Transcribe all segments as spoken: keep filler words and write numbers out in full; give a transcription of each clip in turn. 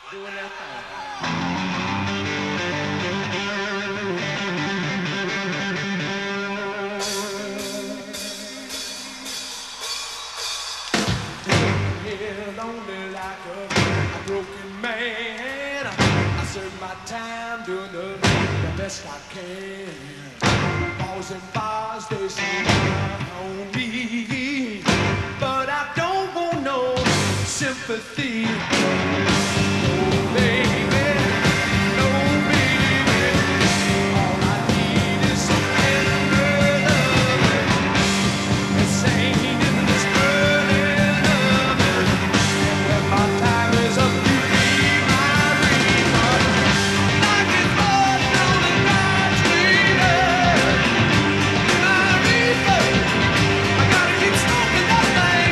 doing their thing. Here lonely like a, a broken man. I serve my time doing the, the best I can. Balls and bars, they surround me, but I don't want no sympathy. Oh, baby, no, baby. All I need is some tender loving. This ain't in this burning oven. And when my time is up, you be my refund. Like it's mud on the right street. My refund. I gotta keep smoking that thing.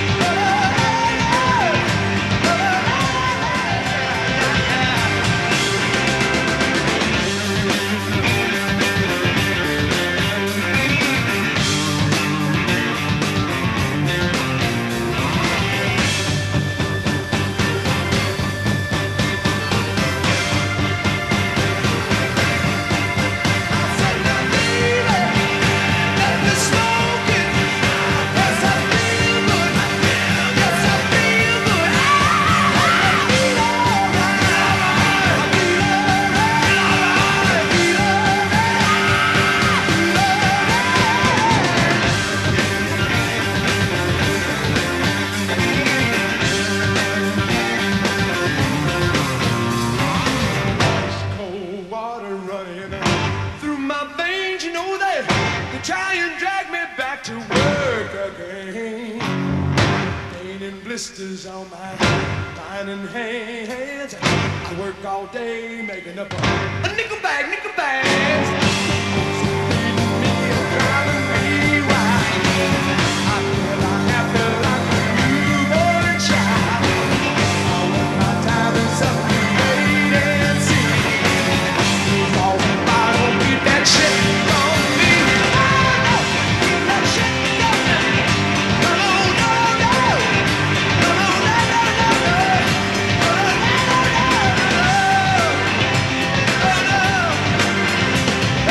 Cold water running through my veins, you know that they try and drag me back to work again. Pain and blisters on my tiny hands. I work all day making up a, a nickel bag, nickel bags. Feeding me and driving me wild. I feel I have to like a newborn child. Oh, when my time is up, you wait and see. These walls and bars won't keep that shit from me. Oh, no, keep that shit from me. No, no, no, no. No, no, no, no, no, no. No, no, no, no, no, no. No, no.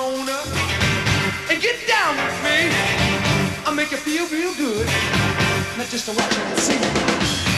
on up and get down with me. I'll make you feel real good. Not just to watch and see.